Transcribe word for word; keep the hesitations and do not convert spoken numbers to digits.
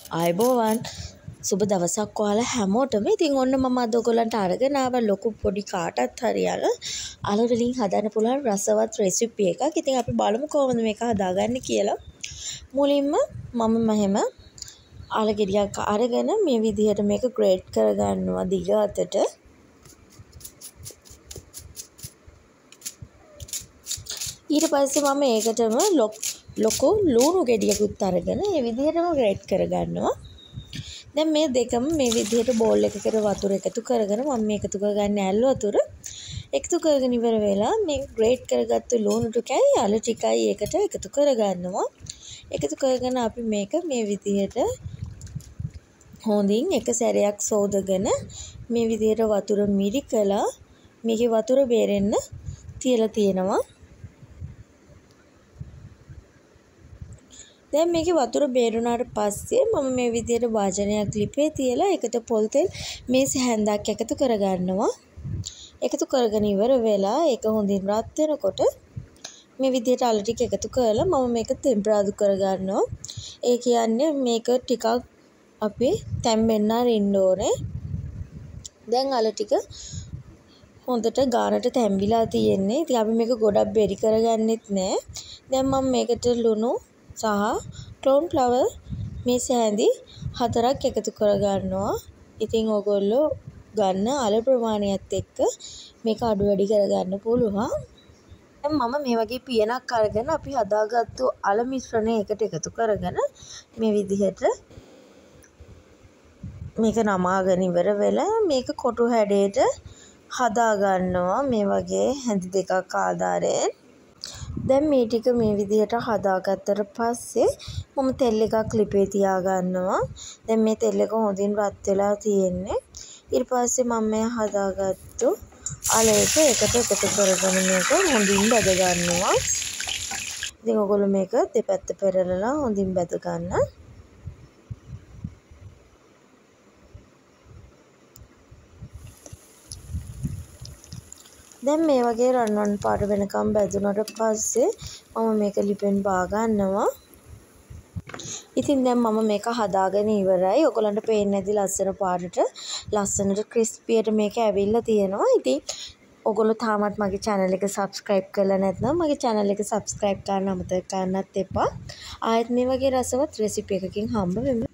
ආයුබෝවන් සුබ දවසක් ඔයාලා හැමෝටම. ඉතින් ඔන්න මම අද ඔයගොල්ලන්ට අරගෙන ආවා ලොකු පොඩි කාටත් හරියන අල වලින් හදන්න පුළුවන් රසවත් රෙසිපි එකක්. ඉතින් අපි බලමු කොහොමද මේක හදාගන්නේ කියලා. මුලින්ම මම මෙහෙම අල ගෙඩියක් අරගෙන මේ විදිහට මේක ග්‍රේට් කරගන්නවා දිග අතට. ඊට පස්සේ මම ඒකටම ලොකු ලුණු ගෙඩියකුත් අරගෙන මේ විදිහටම ග්‍රේට් කරගන්නවා. දැන් මේ දෙකම මේ විදිහට බෝල් එකකට වතුර එකතු කරගෙන මම මේ එකතු කරගන්නේ ඇල් වතුර. එකතු කරගෙන ඉවර වෙලා මේ ග්‍රේට් කරගත්තු ලුණු ටිකයි අල ටිකයි එකට එකතු කරගන්නවා. එකතු කරගෙන අපි මේක මේ විදිහට හොඳින් එක සැරයක් සෝදගෙන මේ විදිහට වතුර මිරිකලා මේකේ වතුර බේරෙන්න තියලා තියෙනවා. දැන් මේකේ වතුර බේරුණාට පස්සේ මම මේ විදිහට වාජනයක් ලිපේ තියලා ඒකට පොල් තෙල් මේස හැන්දක් එකතු කරගන්නවා. එකතු කරගෙන ඉවර වෙලා ඒක හොඳින් රත් වෙනකොට මේ විදිහට අල ටික එකතු කරලා මම මේක තෙම්පරාදු කරගන්නවා. ඒ කියන්නේ මේක ටිකක් අපි තැම්බෙන්න අරින්න ඕනේ. දැන් අල ටික හොඳට ගානට තැම්බිලා තියෙන්නේ. ඉතින් අපි මේක ගොඩක් බෙරි කරගන්නෙත් නෑ. දැන් මම මේකට ලුණු සහ ක්ලෝන් ෆ්ලවර් මේ සෑඳි හතරක් එකතු කරගන්නවා. ඉතින් ඔයගොල්ලෝ ගන්න අල ප්‍රමාණයත් එක්ක මේක අඩු වැඩි කරගන්න පුළුවන්. දැන් මම මේ වගේ පියනක් අරගෙන අපි හදාගත්තු අල මිශ්‍රණය එකට එකතු කරගෙන මේ විදිහට මේක නමාගෙන ඉවර වෙලා මේක කොටු හැඩයට හදා ගන්නවා මේ වගේ හැඳි දෙකක් ආධාරයෙන්. දැන් මේ ටික මේ විදිහට හදාගත්තට පස්සේ මම තෙල් එකක් ලිපේ තියා ගන්නවා. දැන් මේ තෙල් එක හොඳින් රත් වෙලා තියෙන්නේ. ඊට පස්සේ මම මේ හදාගත්තු අල එක එකට එකතු කරගෙන මේක හොඳින් බැද ගන්නවා. ඉතින් ඔයගොල්ලෝ මේක දෙපැත්ත පෙරලලා හොඳින් බැද ගන්න. දැන් මේ වගේ රන්වන් පාට වෙනකම් බැදුනට පස්සේ මම මේක ලිපෙන් බා ගන්නවා. ඉතින් දැන් මම මේක හදාගෙන ඉවරයි. ඔයගලන්ට පේන්නේ නැති ලස්සන පාටට ලස්සනට ක්‍රිස්පියට මේක ඇවිල්ලා තියෙනවා. ඉතින් ඔයගොල්ලෝ තාමත් මගේ channel එක subscribe කරලා නැත්නම් මගේ channel එක subscribe කරන්න අමතක කරන්නත් එපා. ආයෙත් මේ වගේ රසවත් recipe එකකින් හම්බ වෙමු.